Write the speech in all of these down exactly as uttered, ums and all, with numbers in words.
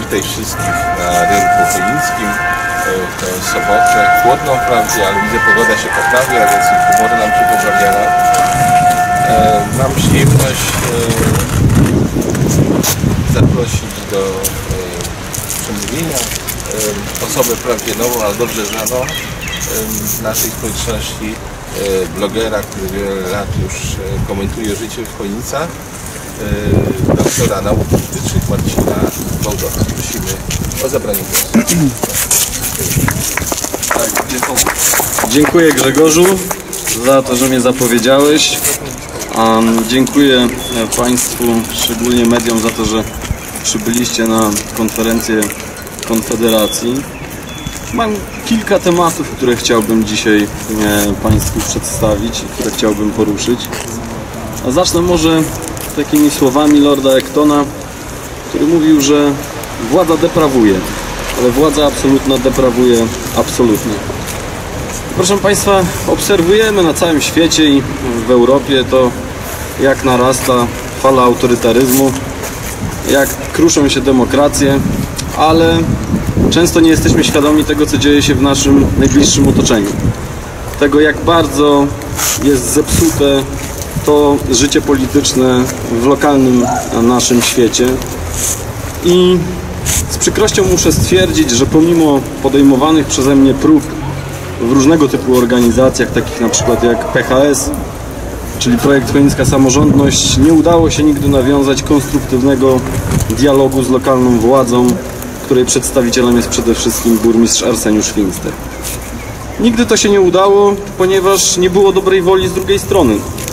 Witaj wszystkich na rynku chojnickim. W tę sobotę chłodno wprawdzie, ale widzę, pogoda się poprawia, więc humory nam się poprawiają. Mam przyjemność zaprosić do przemówienia osobę wprawdzie nową, ale dobrze znaną w naszej społeczności, blogera, który wiele lat już komentuje życie w Chojnicach, doktora nauk politycznych Marcina Bałdowca. Prosimy o zabranie głosu. Dziękuję, Grzegorzu, za to, że mnie zapowiedziałeś. Um, dziękuję Państwu, szczególnie mediom, za to, że przybyliście na konferencję Konfederacji. Mam kilka tematów, które chciałbym dzisiaj e, Państwu przedstawić, które chciałbym poruszyć. A zacznę może takimi słowami Lorda Actona, który mówił, że władza deprawuje, ale władza absolutna deprawuje absolutnie. Proszę Państwa, obserwujemy na całym świecie i w Europie to, jak narasta fala autorytaryzmu, jak kruszą się demokracje, ale często nie jesteśmy świadomi tego, co dzieje się w naszym najbliższym otoczeniu. Tego, jak bardzo jest zepsute to życie polityczne w lokalnym naszym świecie. I z przykrością muszę stwierdzić, że pomimo podejmowanych przeze mnie prób w różnego typu organizacjach, takich na przykład jak P H S, czyli projekt Chojnicka Samorządność, nie udało się nigdy nawiązać konstruktywnego dialogu z lokalną władzą, której przedstawicielem jest przede wszystkim burmistrz Arseniusz Finster. Nigdy to się nie udało, ponieważ nie było dobrej woli z drugiej strony.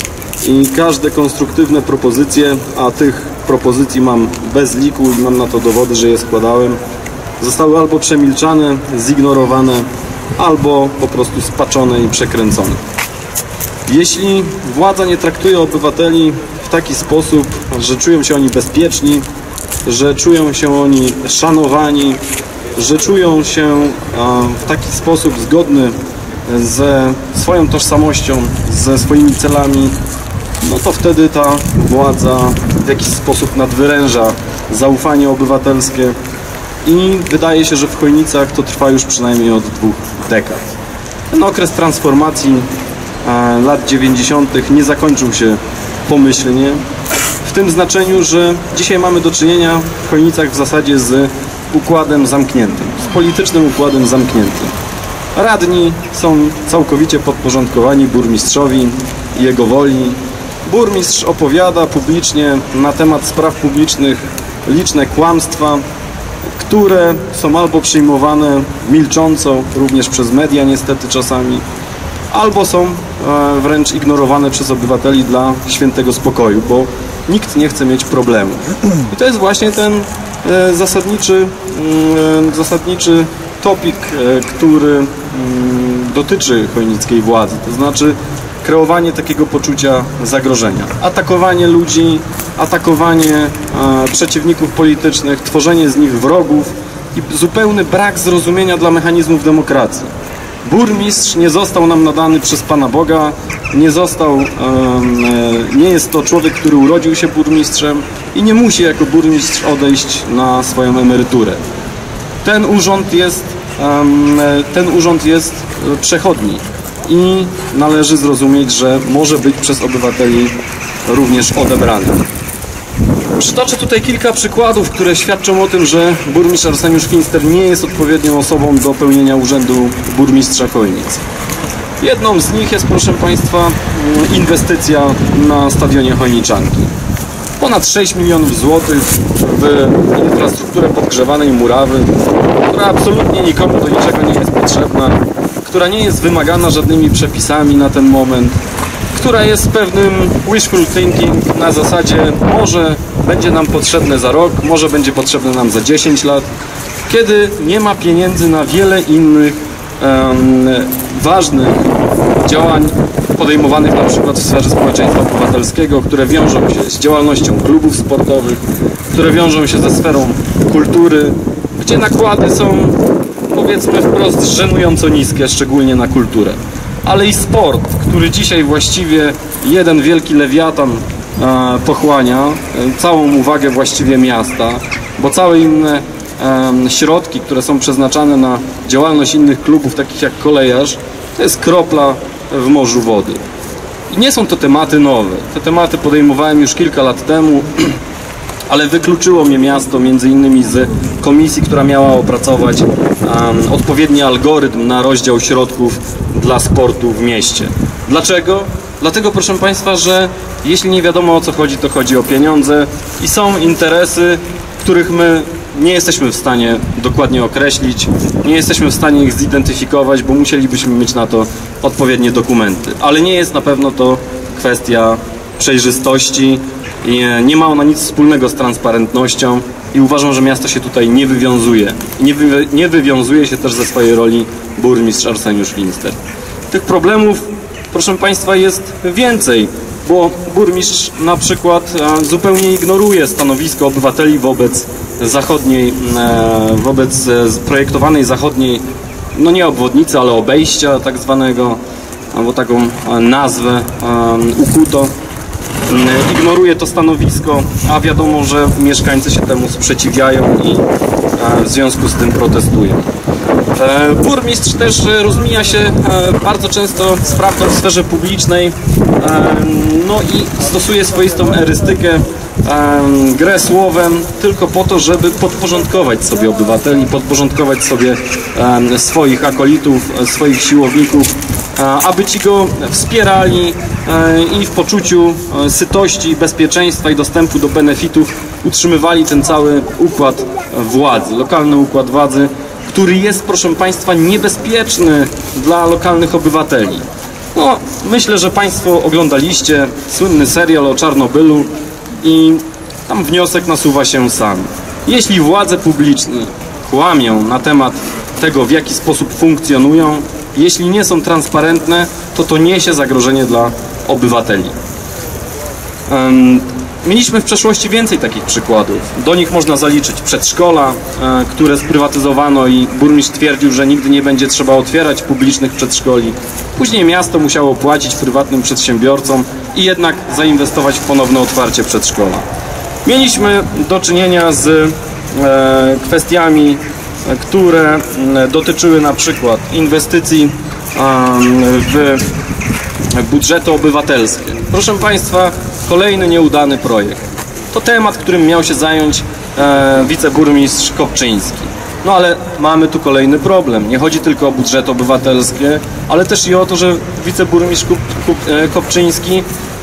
I każde konstruktywne propozycje, a tych propozycji mam bez liku i mam na to dowody, że je składałem, zostały albo przemilczane, zignorowane, albo po prostu spaczone i przekręcone. Jeśli władza nie traktuje obywateli w taki sposób, że czują się oni bezpieczni, że czują się oni szanowani, że czują się w taki sposób zgodny ze swoją tożsamością, ze swoimi celami, no to wtedy ta władza w jakiś sposób nadwyręża zaufanie obywatelskie i wydaje się, że w Chojnicach to trwa już przynajmniej od dwóch dekad. Ten okres transformacji e, lat dziewięćdziesiątych nie zakończył się pomyślnie, w tym znaczeniu, że dzisiaj mamy do czynienia w Chojnicach w zasadzie z układem zamkniętym, z politycznym układem zamkniętym. Radni są całkowicie podporządkowani burmistrzowi i jego woli. Burmistrz opowiada publicznie na temat spraw publicznych liczne kłamstwa, które są albo przyjmowane milcząco, również przez media niestety czasami, albo są wręcz ignorowane przez obywateli dla świętego spokoju, bo nikt nie chce mieć problemu. I to jest właśnie ten zasadniczy, zasadniczy topik, który dotyczy chojnickiej władzy, to znaczy kreowanie takiego poczucia zagrożenia, atakowanie ludzi, atakowanie e, przeciwników politycznych, tworzenie z nich wrogów i zupełny brak zrozumienia dla mechanizmów demokracji. Burmistrz nie został nam nadany przez Pana Boga, nie został, e, e, nie jest to człowiek, który urodził się burmistrzem i nie musi jako burmistrz odejść na swoją emeryturę. Ten urząd jest, e, ten urząd jest przechodni. I należy zrozumieć, że może być przez obywateli również odebrany. Przytoczę tutaj kilka przykładów, które świadczą o tym, że burmistrz Arseniusz Finster nie jest odpowiednią osobą do pełnienia urzędu burmistrza Chojnic. Jedną z nich jest, proszę Państwa, inwestycja na stadionie Chojniczanki. Ponad sześć milionów złotych w infrastrukturę podgrzewanej murawy, która absolutnie nikomu do niczego nie jest potrzebna, która nie jest wymagana żadnymi przepisami na ten moment, która jest pewnym wishful thinking na zasadzie może będzie nam potrzebne za rok, może będzie potrzebne nam za dziesięć lat, kiedy nie ma pieniędzy na wiele innych um, ważnych działań podejmowanych na przykład w sferze społeczeństwa obywatelskiego, które wiążą się z działalnością klubów sportowych, które wiążą się ze sferą kultury, gdzie nakłady są, powiedzmy wprost, żenująco niskie, szczególnie na kulturę. Ale i sport, który dzisiaj właściwie jeden wielki lewiatan e, pochłania, e, całą uwagę właściwie miasta, bo całe inne środki, które są przeznaczane na działalność innych klubów, takich jak Kolejarz, to jest kropla w morzu wody. I nie są to tematy nowe. Te tematy podejmowałem już kilka lat temu, ale wykluczyło mnie miasto między innymi z komisji, która miała opracować um, odpowiedni algorytm na rozdział środków dla sportu w mieście. Dlaczego? Dlatego, proszę Państwa, że jeśli nie wiadomo, o co chodzi, to chodzi o pieniądze i są interesy, których my nie jesteśmy w stanie dokładnie określić, nie jesteśmy w stanie ich zidentyfikować, bo musielibyśmy mieć na to odpowiednie dokumenty. Ale nie jest na pewno to kwestia przejrzystości, i nie ma ona nic wspólnego z transparentnością i uważam, że miasto się tutaj nie wywiązuje. Nie, wy, nie wywiązuje się też ze swojej roli burmistrz Arseniusz Finster. Tych problemów, proszę Państwa, jest więcej, bo burmistrz na przykład zupełnie ignoruje stanowisko obywateli wobec zachodniej, wobec projektowanej zachodniej, no nie obwodnicy, ale obejścia tak zwanego, albo taką nazwę ukuto. Ignoruje to stanowisko, a wiadomo, że mieszkańcy się temu sprzeciwiają i w związku z tym protestują. Burmistrz też rozmija się bardzo często z prawdą w sferze publicznej, no i stosuje swoistą erystykę, grę słowem tylko po to, żeby podporządkować sobie obywateli, podporządkować sobie swoich akolitów, swoich siłowników, aby ci go wspierali i w poczuciu sytości, bezpieczeństwa i dostępu do benefitów utrzymywali ten cały układ władzy, lokalny układ władzy, który jest, proszę Państwa, niebezpieczny dla lokalnych obywateli. No, myślę, że Państwo oglądaliście słynny serial o Czarnobylu i tam wniosek nasuwa się sam. Jeśli władze publiczne kłamią na temat tego, w jaki sposób funkcjonują, jeśli nie są transparentne, to to niesie zagrożenie dla obywateli. Um, mieliśmy w przeszłości więcej takich przykładów. Do nich można zaliczyć przedszkola, e, które sprywatyzowano i burmistrz twierdził, że nigdy nie będzie trzeba otwierać publicznych przedszkoli. Później miasto musiało płacić prywatnym przedsiębiorcom i jednak zainwestować w ponowne otwarcie przedszkola. Mieliśmy do czynienia z e, kwestiami, które dotyczyły na przykład inwestycji w budżety obywatelskie. Proszę Państwa, kolejny nieudany projekt. To temat, którym miał się zająć wiceburmistrz Kopczyński. No ale mamy tu kolejny problem. Nie chodzi tylko o budżety obywatelskie, ale też i o to, że wiceburmistrz Kopczyński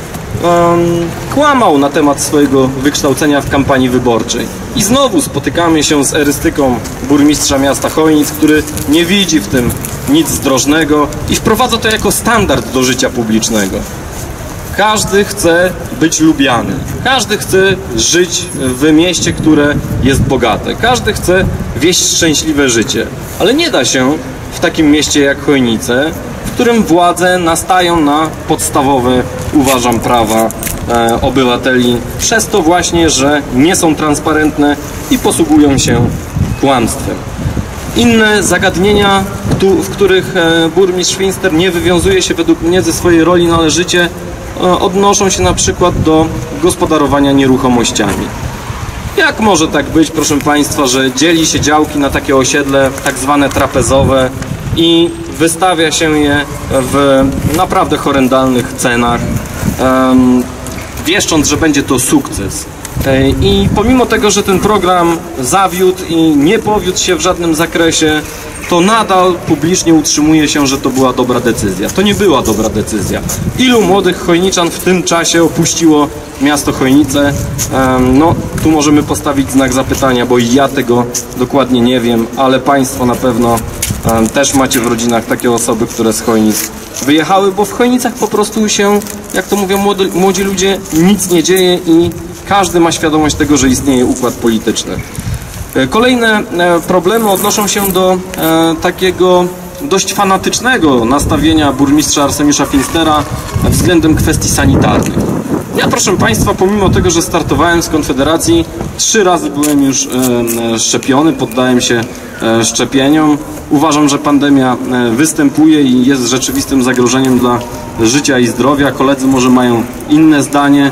Um, kłamał na temat swojego wykształcenia w kampanii wyborczej. I znowu spotykamy się z erystyką burmistrza miasta Chojnic, który nie widzi w tym nic zdrożnego i wprowadza to jako standard do życia publicznego. Każdy chce być lubiany. Każdy chce żyć w mieście, które jest bogate. Każdy chce wieść szczęśliwe życie. Ale nie da się w takim mieście jak Chojnice, w którym władze nastają na podstawowe, uważam, prawa e, obywateli, przez to właśnie, że nie są transparentne i posługują się kłamstwem. Inne zagadnienia, w których e, burmistrz Finster nie wywiązuje się według mnie ze swojej roli należycie, e, odnoszą się na przykład do gospodarowania nieruchomościami. Jak może tak być, proszę Państwa, że dzieli się działki na takie osiedle tak zwane trapezowe i wystawia się je w naprawdę horrendalnych cenach, um, wieszcząc, że będzie to sukces. I pomimo tego, że ten program zawiódł i nie powiódł się w żadnym zakresie, to nadal publicznie utrzymuje się, że to była dobra decyzja. To nie była dobra decyzja. Ilu młodych chojniczan w tym czasie opuściło miasto Chojnice? No, tu możemy postawić znak zapytania, bo ja tego dokładnie nie wiem, ale Państwo na pewno też macie w rodzinach takie osoby, które z Chojnic wyjechały, bo w Chojnicach po prostu się, jak to mówią młody, młodzi ludzie, nic nie dzieje i każdy ma świadomość tego, że istnieje układ polityczny. Kolejne problemy odnoszą się do takiego dość fanatycznego nastawienia burmistrza Arseniusza Finstera względem kwestii sanitarnych. Ja, proszę Państwa, pomimo tego, że startowałem z Konfederacji, trzy razy byłem już szczepiony, poddałem się szczepieniom. Uważam, że pandemia występuje i jest rzeczywistym zagrożeniem dla życia i zdrowia. Koledzy może mają inne zdanie,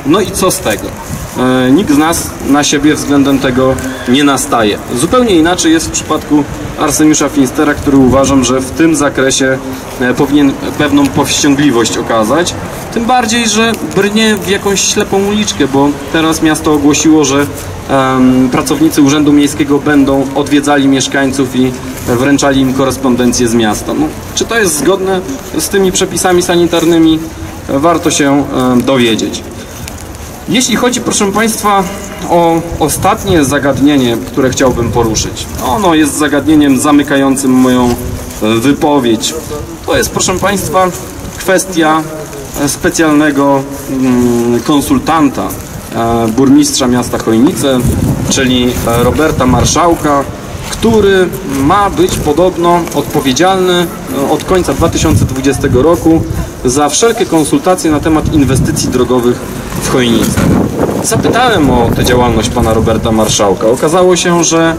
No i co z tego? E, nikt z nas na siebie względem tego nie nastaje. Zupełnie inaczej jest w przypadku Arseniusza Finstera, który uważam, że w tym zakresie e, powinien pewną powściągliwość okazać. Tym bardziej, że brnie w jakąś ślepą uliczkę, bo teraz miasto ogłosiło, że um, pracownicy Urzędu Miejskiego będą odwiedzali mieszkańców i wręczali im korespondencję z miasta. No, czy to jest zgodne z tymi przepisami sanitarnymi? Warto się um, dowiedzieć. Jeśli chodzi, proszę Państwa, o ostatnie zagadnienie, które chciałbym poruszyć, ono jest zagadnieniem zamykającym moją wypowiedź. To jest, proszę Państwa, kwestia specjalnego konsultanta burmistrza miasta Chojnice, czyli Roberta Marszałka, który ma być podobno odpowiedzialny od końca dwa tysiące dwudziestego roku za wszelkie konsultacje na temat inwestycji drogowych w Chojnicy. Zapytałem o tę działalność pana Roberta Marszałka. Okazało się, że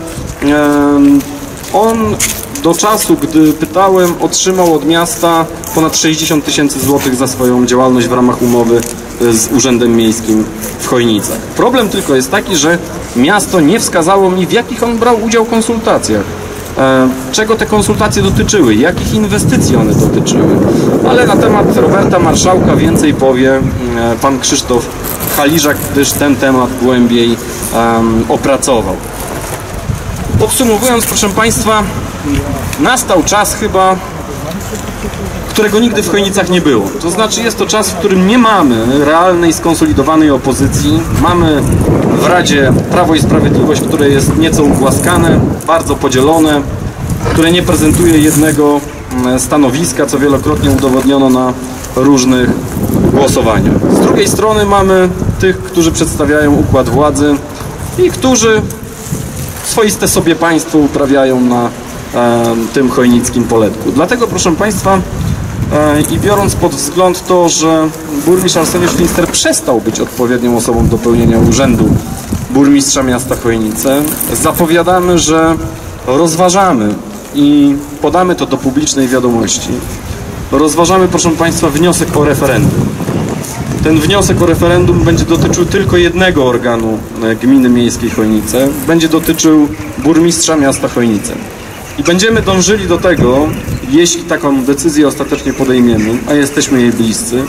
on do czasu, gdy pytałem, otrzymał od miasta ponad sześćdziesiąt tysięcy złotych za swoją działalność w ramach umowy z Urzędem Miejskim w Chojnicach. Problem tylko jest taki, że miasto nie wskazało mi, w jakich on brał udział w konsultacjach. E, czego te konsultacje dotyczyły, jakich inwestycji one dotyczyły. Ale na temat Roberta Marszałka więcej powie e, pan Krzysztof Haliżak, gdyż ten temat głębiej e, opracował. Podsumowując, proszę Państwa, nastał czas chyba, którego nigdy w Chojnicach nie było. To znaczy jest to czas, w którym nie mamy realnej, skonsolidowanej opozycji. Mamy w Radzie Prawo i Sprawiedliwość, które jest nieco ugłaskane, bardzo podzielone, które nie prezentuje jednego stanowiska, co wielokrotnie udowodniono na różnych głosowaniach. Z drugiej strony mamy tych, którzy przedstawiają układ władzy i którzy swoiste sobie państwo uprawiają na e, tym chojnickim poletku. Dlatego, proszę Państwa, e, i biorąc pod wzgląd to, że burmistrz Arseniusz Finster przestał być odpowiednią osobą do pełnienia urzędu burmistrza miasta Chojnice, zapowiadamy, że rozważamy i podamy to do publicznej wiadomości. Rozważamy, proszę Państwa, wniosek o referendum. Ten wniosek o referendum będzie dotyczył tylko jednego organu gminy miejskiej Chojnice. Będzie dotyczył burmistrza miasta Chojnice. I będziemy dążyli do tego, jeśli taką decyzję ostatecznie podejmiemy, a jesteśmy jej bliscy,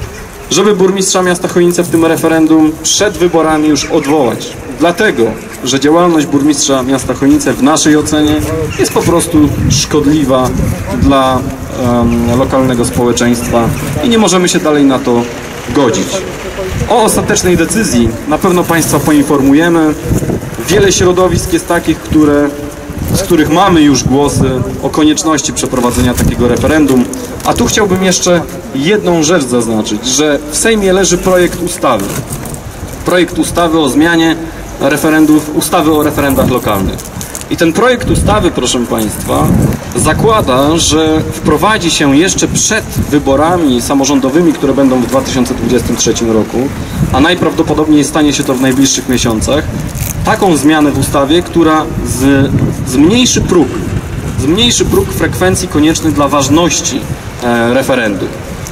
żeby burmistrza miasta Chojnice w tym referendum przed wyborami już odwołać. Dlatego, że działalność burmistrza miasta Chojnice w naszej ocenie jest po prostu szkodliwa dla um, lokalnego społeczeństwa i nie możemy się dalej na to godzić. O ostatecznej decyzji na pewno Państwa poinformujemy. Wiele środowisk jest takich, które, z których mamy już głosy o konieczności przeprowadzenia takiego referendum. A tu chciałbym jeszcze jedną rzecz zaznaczyć, że w Sejmie leży projekt ustawy. Projekt ustawy o zmianie referendów, ustawy o referendach lokalnych. I ten projekt ustawy, proszę Państwa, zakłada, że wprowadzi się jeszcze przed wyborami samorządowymi, które będą w dwa tysiące dwudziestym trzecim roku, a najprawdopodobniej stanie się to w najbliższych miesiącach, taką zmianę w ustawie, która z, zmniejszy próg, zmniejszy próg frekwencji koniecznych dla ważności e, referendum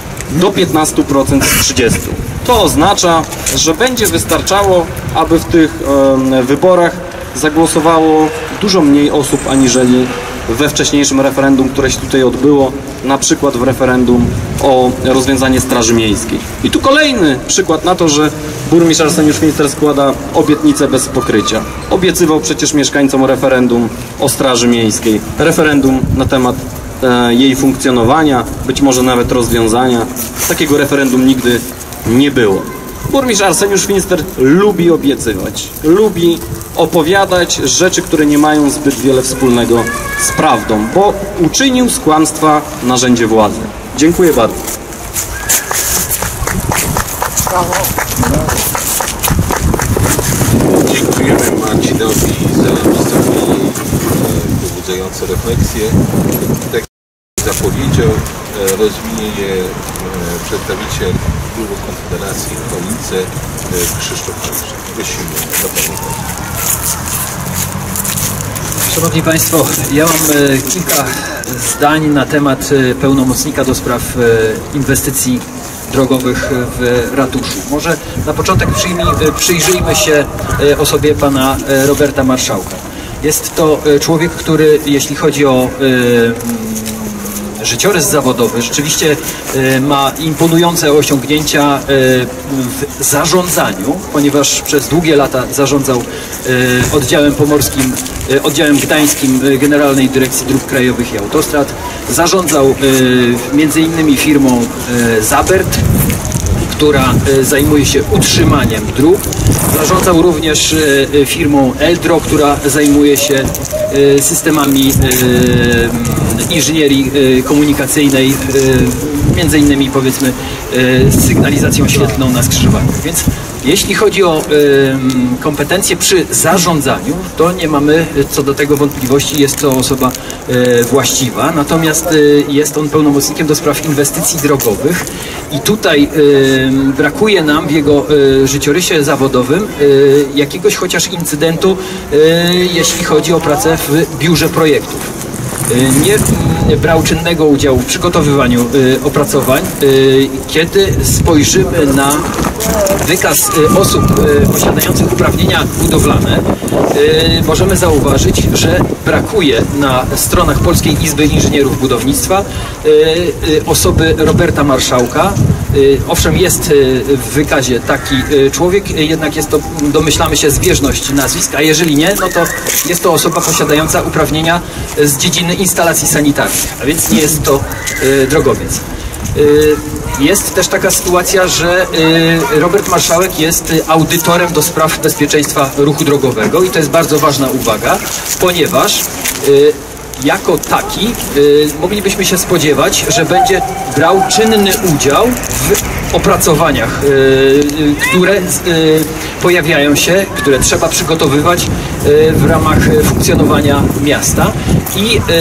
do piętnastu procent z trzydziestu procent. To oznacza, że będzie wystarczało, aby w tych e, wyborach zagłosowało dużo mniej osób aniżeli we wcześniejszym referendum, które się tutaj odbyło, na przykład w referendum o rozwiązanie Straży Miejskiej. I tu kolejny przykład na to, że burmistrz Arseniusz Finster składa obietnicę bez pokrycia. Obiecywał przecież mieszkańcom referendum o Straży Miejskiej, referendum na temat e, jej funkcjonowania, być może nawet rozwiązania. Takiego referendum nigdy nie było. Burmistrz Arseniusz Finster lubi obiecywać, lubi opowiadać rzeczy, które nie mają zbyt wiele wspólnego z prawdą, bo uczynił z kłamstwa narzędzie władzy. Dziękuję bardzo. Dziękujemy Marcinowi za przedstawienie pobudzające refleksje. Tak jak zapowiedział, rozwinie je przedstawiciel klubu Konfederacji w Chojnice Krzysztof Haliżak. Prosimy do Pana. Szanowni Państwo, ja mam kilka zdań na temat pełnomocnika do spraw inwestycji drogowych w ratuszu. Może na początek przyjmij, przyjrzyjmy się osobie pana Roberta Marszałka. Jest to człowiek, który, jeśli chodzi o życiorys zawodowy, rzeczywiście ma imponujące osiągnięcia w zarządzaniu, ponieważ przez długie lata zarządzał oddziałem pomorskim, oddziałem gdańskim Generalnej Dyrekcji Dróg Krajowych i Autostrad. Zarządzał między innymi firmą Zabert, która zajmuje się utrzymaniem dróg. Zarządzał również firmą Eldro, która zajmuje się systemami inżynierii komunikacyjnej, między innymi powiedzmy sygnalizacją świetlną na skrzyżowaniach. Więc jeśli chodzi o kompetencje przy zarządzaniu, to nie mamy co do tego wątpliwości, jest to osoba właściwa, natomiast jest on pełnomocnikiem do spraw inwestycji drogowych i tutaj brakuje nam w jego życiorysie zawodowym jakiegoś chociaż incydentu, jeśli chodzi o pracę w biurze projektów. Nie brał czynnego udziału w przygotowywaniu opracowań. Kiedy spojrzymy na wykaz osób posiadających uprawnienia budowlane, możemy zauważyć, że brakuje na stronach Polskiej Izby Inżynierów Budownictwa osoby Roberta Marszałka. Owszem, jest w wykazie taki człowiek, jednak jest to, domyślamy się, zbieżność nazwisk, a jeżeli nie, no to jest to osoba posiadająca uprawnienia z dziedziny instalacji sanitarnych, a więc nie jest to drogowiec. Jest też taka sytuacja, że Robert Marszałek jest audytorem do spraw bezpieczeństwa ruchu drogowego i to jest bardzo ważna uwaga, ponieważ jako taki y, moglibyśmy się spodziewać, że będzie brał czynny udział w opracowaniach, y, y, które y, pojawiają się, które trzeba przygotowywać y, w ramach funkcjonowania miasta i y,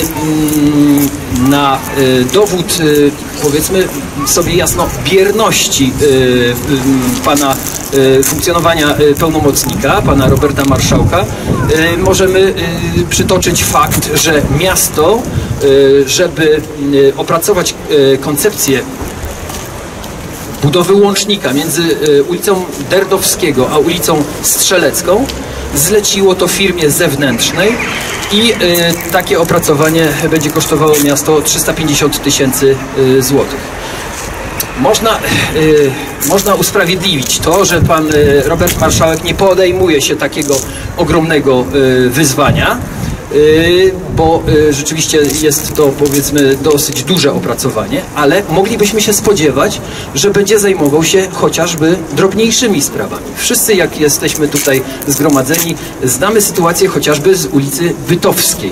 y, na y, dowód y, powiedzmy sobie jasno bierności y, y, pana y, funkcjonowania y, pełnomocnika, pana Roberta Marszałka, y, możemy y, przytoczyć fakt, że miasto, y, żeby y, opracować y, koncepcję budowy łącznika między y, ulicą Derdowskiego a ulicą Strzelecką, zleciło to firmie zewnętrznej i y, takie opracowanie będzie kosztowało miasto trzysta pięćdziesiąt tysięcy złotych. Można, y, można usprawiedliwić to, że pan y, Robert Marszałek nie podejmuje się takiego ogromnego y, wyzwania, y, bo y, rzeczywiście jest to, powiedzmy, dosyć duże opracowanie, ale moglibyśmy się spodziewać, że będzie zajmował się chociażby drobniejszymi sprawami. Wszyscy, jak jesteśmy tutaj zgromadzeni, znamy sytuację chociażby z ulicy Bytowskiej.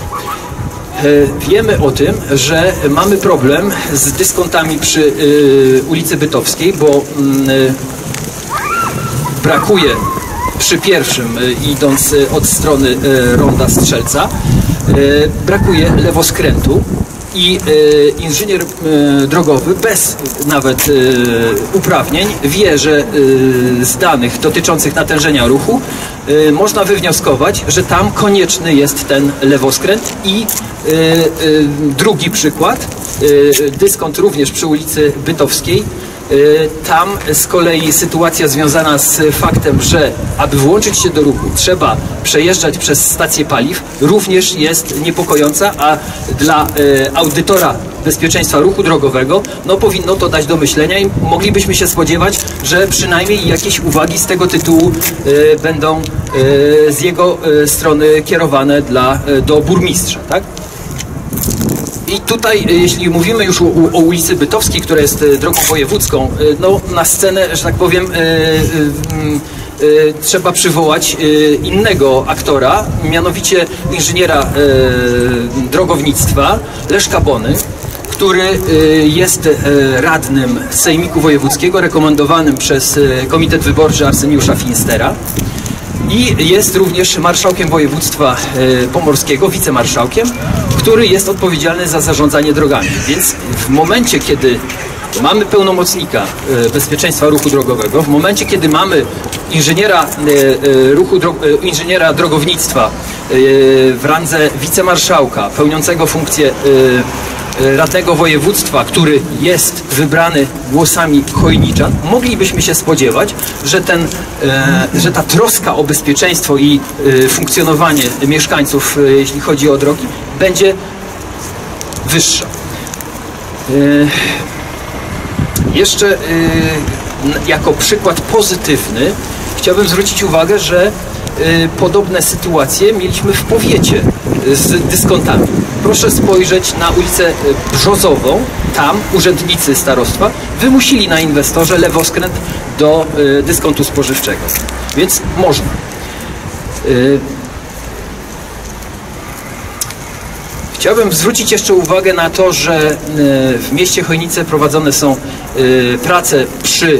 Wiemy o tym, że mamy problem z dyskontami przy y, ulicy Bytowskiej, bo y, brakuje przy pierwszym, y, idąc y, od strony y, ronda Strzelca, y, brakuje lewoskrętu i y, inżynier y, drogowy bez nawet y, uprawnień wie, że y, z danych dotyczących natężenia ruchu y, można wywnioskować, że tam konieczny jest ten lewoskręt i y, y, drugi przykład, y, dyskont również przy ulicy Bytowskiej. Tam z kolei sytuacja związana z faktem, że aby włączyć się do ruchu trzeba przejeżdżać przez stację paliw, również jest niepokojąca, a dla audytora bezpieczeństwa ruchu drogowego no powinno to dać do myślenia i moglibyśmy się spodziewać, że przynajmniej jakieś uwagi z tego tytułu będą z jego strony kierowane dla, do burmistrza, tak? I tutaj, jeśli mówimy już o, o ulicy Bytowskiej, która jest drogą wojewódzką, no na scenę, że tak powiem, y, y, y, trzeba przywołać y, innego aktora, mianowicie inżyniera y, drogownictwa Leszka Bony, który y, jest y, radnym Sejmiku Wojewódzkiego, rekomendowanym przez y, Komitet Wyborczy Arseniusza Finstera. I jest również marszałkiem województwa y, pomorskiego, wicemarszałkiem, który jest odpowiedzialny za zarządzanie drogami. Więc w momencie, kiedy mamy pełnomocnika y, bezpieczeństwa ruchu drogowego, w momencie, kiedy mamy inżyniera, y, y, ruchu, dro, y, inżyniera drogownictwa y, w randze wicemarszałka, pełniącego funkcję y, radnego województwa, który jest wybrany głosami chojniczan, moglibyśmy się spodziewać, że, ten, że ta troska o bezpieczeństwo i funkcjonowanie mieszkańców, jeśli chodzi o drogi, będzie wyższa. Jeszcze jako przykład pozytywny chciałbym zwrócić uwagę, że podobne sytuacje mieliśmy w powiecie z dyskontami. Proszę spojrzeć na ulicę Brzozową. Tam urzędnicy starostwa wymusili na inwestorze lewoskręt do dyskontu spożywczego. Więc można. Chciałbym zwrócić jeszcze uwagę na to, że w mieście Chojnice prowadzone są prace przy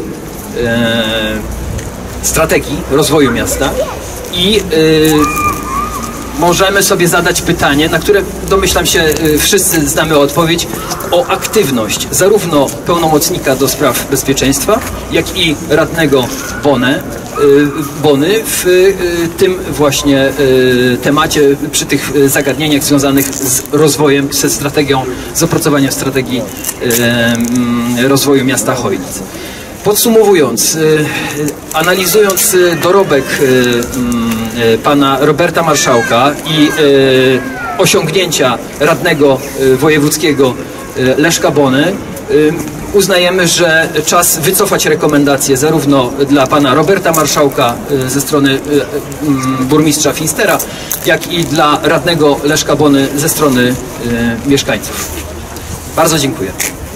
strategii rozwoju miasta i możemy sobie zadać pytanie, na które domyślam się wszyscy znamy odpowiedź, o aktywność zarówno pełnomocnika do spraw bezpieczeństwa, jak i radnego Bonę, Bony w tym właśnie temacie, przy tych zagadnieniach związanych z rozwojem, ze strategią, z opracowaniem strategii rozwoju miasta Chojnic. Podsumowując, analizując dorobek pana Roberta Marszałka i osiągnięcia radnego wojewódzkiego Leszka Bony, uznajemy, że czas wycofać rekomendacje zarówno dla pana Roberta Marszałka ze strony burmistrza Finstera, jak i dla radnego Leszka Bony ze strony mieszkańców. Bardzo dziękuję.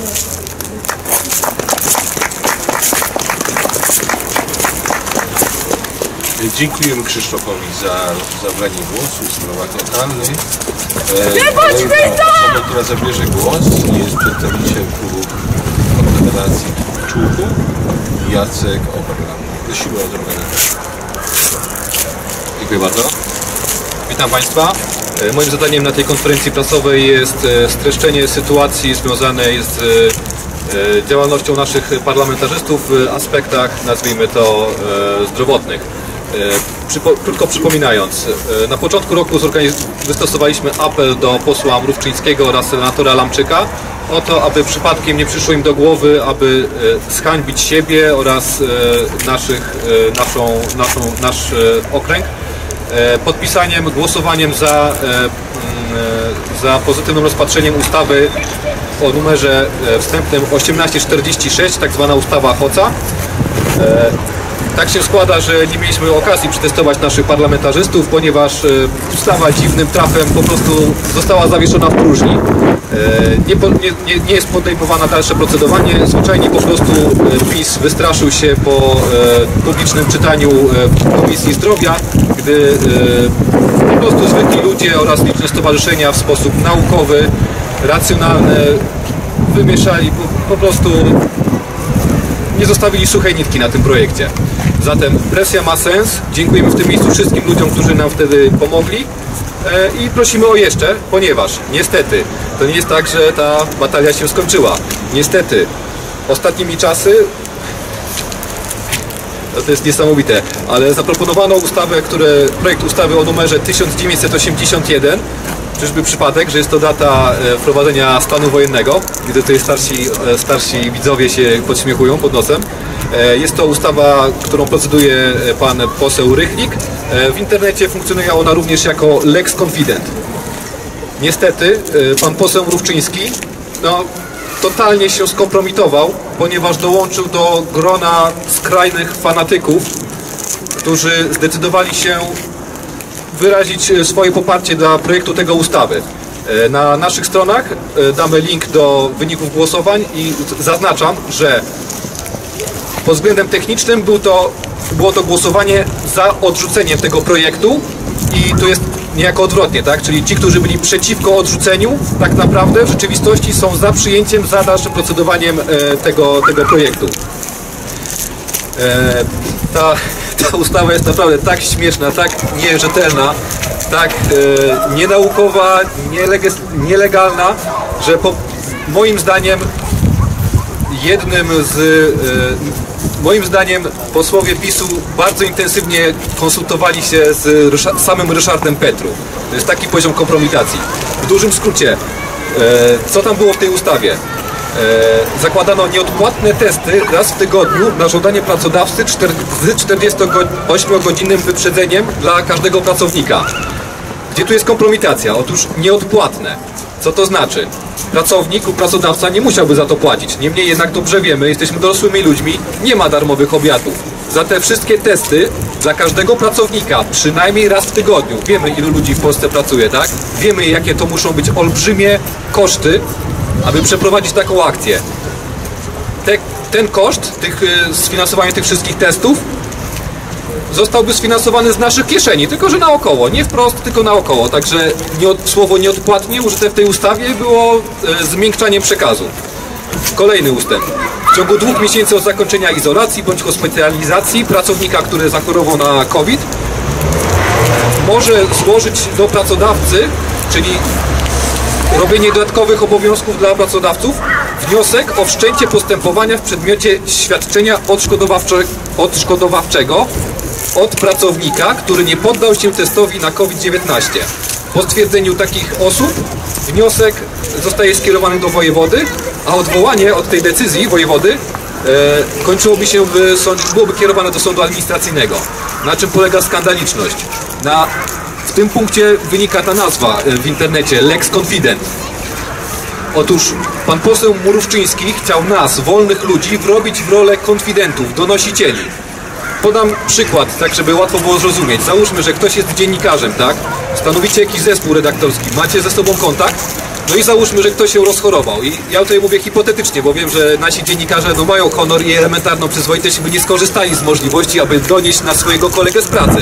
Dziękujemy Krzysztofowi za zabranie głosu, jest Nowak lokalny. E, osoba, która zabierze głos, jest przedstawiciel klubu Konfederacji Człuchów, Jacek Oberland. Prosimy o drogę. Dziękuję bardzo. Witam Państwa. Moim zadaniem na tej konferencji prasowej jest streszczenie sytuacji związanej z działalnością naszych parlamentarzystów w aspektach, nazwijmy to, zdrowotnych. Przypo, krótko przypominając, na początku roku wystosowaliśmy apel do posła Mrówczyńskiego oraz senatora Lamczyka o to, aby przypadkiem nie przyszło im do głowy, aby zhańbić siebie oraz naszych, naszą, naszą, nasz okręg podpisaniem, głosowaniem za, za pozytywnym rozpatrzeniem ustawy o numerze wstępnym osiemnaście czterdzieści sześć, tak zwana ustawa Hoca. Tak się składa, że nie mieliśmy okazji przetestować naszych parlamentarzystów, ponieważ ustawa dziwnym trafem po prostu została zawieszona w próżni. Nie, nie, nie jest podejmowane dalsze procedowanie, zwyczajnie po prostu PiS wystraszył się po publicznym czytaniu w Komisji Zdrowia, gdy po prostu zwykli ludzie oraz liczne stowarzyszenia w sposób naukowy, racjonalny wymieszali, po, po prostu nie zostawili suchej nitki na tym projekcie. Zatem presja ma sens. Dziękujemy w tym miejscu wszystkim ludziom, którzy nam wtedy pomogli i prosimy o jeszcze, ponieważ niestety to nie jest tak, że ta batalia się skończyła. Niestety ostatnimi czasy, no to jest niesamowite, ale zaproponowano ustawę, które, projekt ustawy o numerze tysiąc dziewięćset osiemdziesiąt jeden. Czyżby przypadek, że jest to data wprowadzenia stanu wojennego, gdy tutaj starsi, starsi widzowie się podśmiechują pod nosem. Jest to ustawa, którą proceduje pan poseł Rychlik. W internecie funkcjonuje ona również jako Lex Confident. Niestety pan poseł Mrówczyński no, totalnie się skompromitował, ponieważ dołączył do grona skrajnych fanatyków, którzy zdecydowali się wyrazić swoje poparcie dla projektu tego ustawy. Na naszych stronach damy link do wyników głosowań i zaznaczam, że pod względem technicznym był to, było to głosowanie za odrzuceniem tego projektu i tu jest niejako odwrotnie, tak? Czyli ci, którzy byli przeciwko odrzuceniu, tak naprawdę w rzeczywistości są za przyjęciem, za dalszym procedowaniem tego, tego projektu. Ta, ta ustawa jest naprawdę tak śmieszna, tak nierzetelna, tak e, nienaukowa, nielegalna, że po, moim zdaniem jednym z e, moim zdaniem posłowie PiSu bardzo intensywnie konsultowali się z Rysza, samym Ryszardem Petru. To jest taki poziom kompromitacji. W dużym skrócie, Co tam było w tej ustawie? Zakładano nieodpłatne testy raz w tygodniu na żądanie pracodawcy z czterdziestoośmiogodzinnym wyprzedzeniem dla każdego pracownika. Gdzie tu jest kompromitacja? Otóż nieodpłatne. Co to znaczy? Pracownik lub pracodawca nie musiałby za to płacić. Niemniej jednak dobrze wiemy, jesteśmy dorosłymi ludźmi, nie ma darmowych obiadów. Za te wszystkie testy dla każdego pracownika, przynajmniej raz w tygodniu, wiemy ilu ludzi w Polsce pracuje, tak? Wiemy jakie to muszą być olbrzymie koszty, aby przeprowadzić taką akcję. Te, ten koszt tych, sfinansowania tych wszystkich testów zostałby sfinansowany z naszych kieszeni, tylko że naokoło, nie wprost, tylko naokoło. Także nie, słowo nieodpłatnie użyte w tej ustawie było e, zmiękczaniem przekazu. Kolejny ustęp. W ciągu dwóch miesięcy od zakończenia izolacji bądź hospitalizacji pracownika, który zachorował na COVID, może złożyć do pracodawcy, czyli robienie dodatkowych obowiązków dla pracodawców, wniosek o wszczęcie postępowania w przedmiocie świadczenia odszkodowawcze, odszkodowawczego od pracownika, który nie poddał się testowi na COVID dziewiętnaście. Po stwierdzeniu takich osób wniosek zostaje skierowany do wojewody, a odwołanie od tej decyzji wojewody e, kończyłoby się w sądzie, byłoby kierowane do sądu administracyjnego. Na czym polega skandaliczność? Na, w tym punkcie wynika ta nazwa w internecie Lex Confident. Otóż pan poseł Mrówczyński chciał nas, wolnych ludzi, wrobić w rolę konfidentów, donosicieli. Podam przykład, tak żeby łatwo było zrozumieć. Załóżmy, że ktoś jest dziennikarzem, tak? Stanowicie jakiś zespół redaktorski, macie ze sobą kontakt, no i załóżmy, że ktoś się rozchorował. I ja tutaj mówię hipotetycznie, bo wiem, że nasi dziennikarze no, mają honor i elementarną przyzwoitość, by nie skorzystali z możliwości, aby donieść na swojego kolegę z pracy.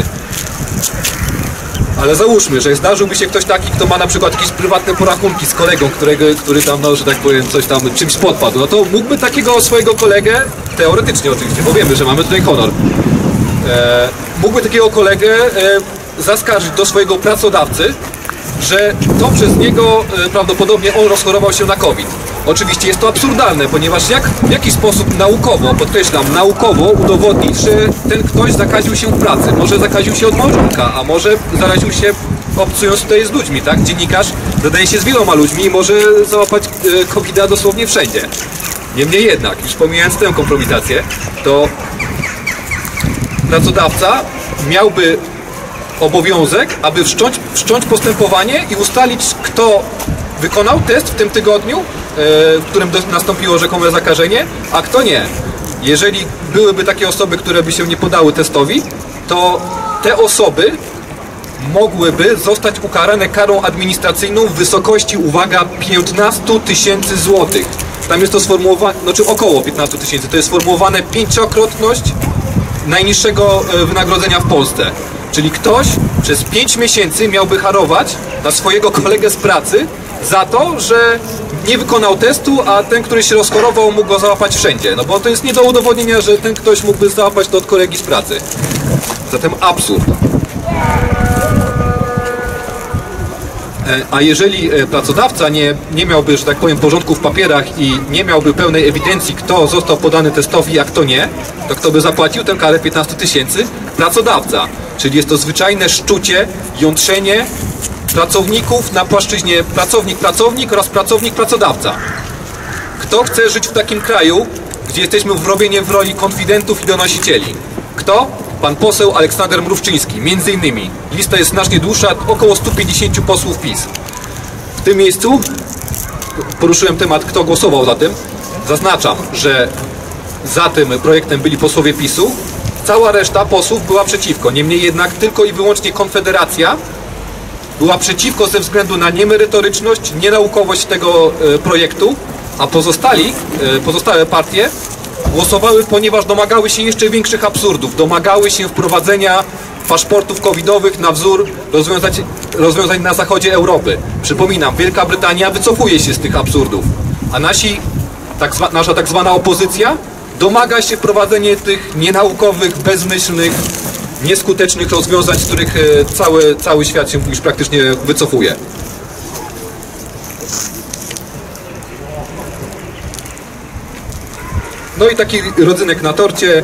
Ale załóżmy, że zdarzyłby się ktoś taki, kto ma na przykład jakieś prywatne porachunki z kolegą, którego, który tam, no, że tak powiem, coś tam czymś podpadł, no to mógłby takiego swojego kolegę, teoretycznie oczywiście, bo wiemy, że mamy tutaj honor, e, mógłby takiego kolegę e, zaskarżyć do swojego pracodawcy, że to przez niego e, prawdopodobnie on rozchorował się na COVID. Oczywiście jest to absurdalne, ponieważ jak w jakiś sposób naukowo, podkreślam, naukowo udowodnić, że ten ktoś zakaził się w pracy. Może zakaził się od małżonka, a może zaraził się obcując tutaj z ludźmi, tak? Dziennikarz zadaje się z wieloma ludźmi i może załapać kowida dosłownie wszędzie. Niemniej jednak, już pomijając tę kompromitację, to pracodawca miałby obowiązek, aby wszcząć, wszcząć postępowanie i ustalić, kto wykonał test w tym tygodniu, w którym nastąpiło rzekome zakażenie, a kto nie. Jeżeli byłyby takie osoby, które by się nie podały testowi, to te osoby mogłyby zostać ukarane karą administracyjną w wysokości, uwaga, piętnaście tysięcy złotych. Tam jest to sformułowane, znaczy około piętnaście tysięcy, to jest sformułowane pięciokrotność najniższego wynagrodzenia w Polsce. Czyli ktoś przez pięć miesięcy miałby harować na swojego kolegę z pracy za to, że nie wykonał testu, a ten, który się rozchorował, mógł go załapać wszędzie. No bo to jest nie do udowodnienia, że ten ktoś mógłby załapać to od kolegi z pracy. Zatem absurd. A jeżeli pracodawca nie, nie miałby, że tak powiem, porządku w papierach i nie miałby pełnej ewidencji, kto został podany testowi, a kto nie, to kto by zapłacił tę karę piętnaście tysięcy? Pracodawca. Czyli jest to zwyczajne szczucie, jątrzenie pracowników na płaszczyźnie pracownik-pracownik oraz pracownik-pracodawca. Kto chce żyć w takim kraju, gdzie jesteśmy wrobieni w roli konfidentów i donosicieli? Kto? Pan poseł Aleksander Mrówczyński, między innymi. Lista jest znacznie dłuższa, około stu pięćdziesięciu posłów PiS. W tym miejscu poruszyłem temat, kto głosował za tym. Zaznaczam, że za tym projektem byli posłowie PiSu. Cała reszta posłów była przeciwko. Niemniej jednak tylko i wyłącznie Konfederacja była przeciwko ze względu na niemerytoryczność, nienaukowość tego e, projektu, a pozostali, e, pozostałe partie głosowały, ponieważ domagały się jeszcze większych absurdów. Domagały się wprowadzenia paszportów covidowych na wzór rozwiązań, rozwiązań na zachodzie Europy. Przypominam, Wielka Brytania wycofuje się z tych absurdów, a nasi, tak zwa, nasza tak zwana opozycja domaga się wprowadzenia tych nienaukowych, bezmyślnych, nieskutecznych rozwiązań, z których cały, cały świat się już praktycznie wycofuje. No i taki rodzynek na torcie.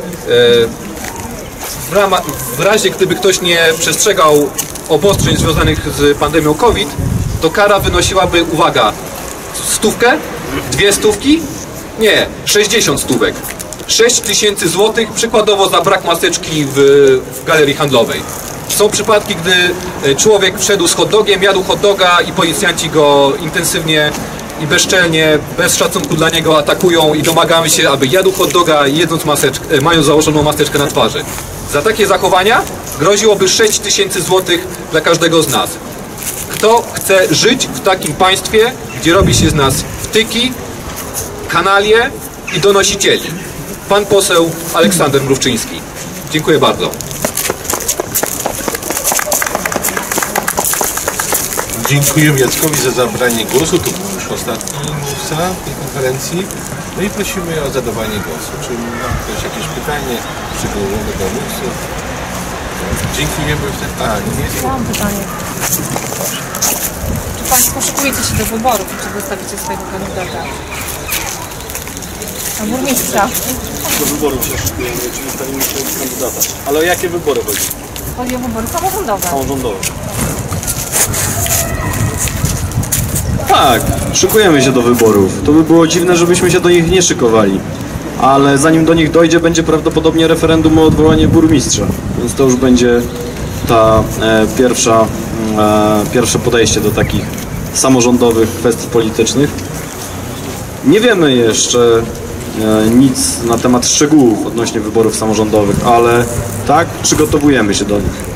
W, rama, w razie gdyby ktoś nie przestrzegał obostrzeń związanych z pandemią COVID, to kara wynosiłaby, uwaga, stówkę? Dwie stówki? Nie, sześćdziesiąt stówek. sześć tysięcy złotych przykładowo za brak maseczki w, w galerii handlowej. Są przypadki, gdy człowiek wszedł z hot dogiem, jadł hot doga i policjanci go intensywnie i bezczelnie, bez szacunku dla niego atakują i domagamy się, aby jadł hot doga jedząc maseczkę, mając założoną maseczkę na twarzy. Za takie zachowania groziłoby sześć tysięcy złotych dla każdego z nas. Kto chce żyć w takim państwie, gdzie robi się z nas wtyki, kanalie i donosicieli? Pan poseł Aleksander Mrówczyński. Dziękuję bardzo. Dziękuję Jackowi za zabranie głosu. To był już ostatni mówca tej konferencji. No i prosimy o zadawanie głosu. Czy ma ktoś jakieś pytanie szczegółowe do mówców? Dziękujemy. A, nie jest. Mam pytanie. Czy Państwo szykujecie się do wyborów i czy wystawicie swojego kandydata? Na burmistrza. Do wyborów się szykujemy, czyli stawimy swojego kandydata. Ale o jakie wybory chodzi? Chodzi o wybory samorządowe. Samorządowe. Tak, szykujemy się do wyborów. To by było dziwne, żebyśmy się do nich nie szykowali. Ale zanim do nich dojdzie, będzie prawdopodobnie referendum o odwołanie burmistrza. Więc to już będzie ta e, pierwsza, e, pierwsze podejście do takich samorządowych kwestii politycznych. Nie wiemy jeszcze e, nic na temat szczegółów odnośnie wyborów samorządowych, ale tak, przygotowujemy się do nich.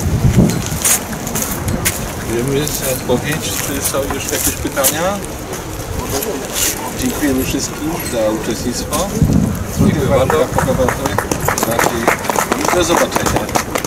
Dziękujemy za odpowiedź. Czy są już jakieś pytania? Dziękujemy wszystkim za uczestnictwo. Dziękuję bardzo. Do zobaczenia.